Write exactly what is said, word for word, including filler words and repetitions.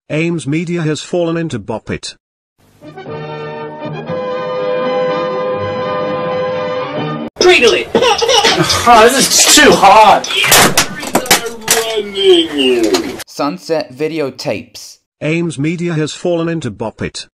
Ames Media has fallen into Bop It. Cradle it! Oh, this is too hard! Sunset Videotapes. Ames Media has fallen into Bop It.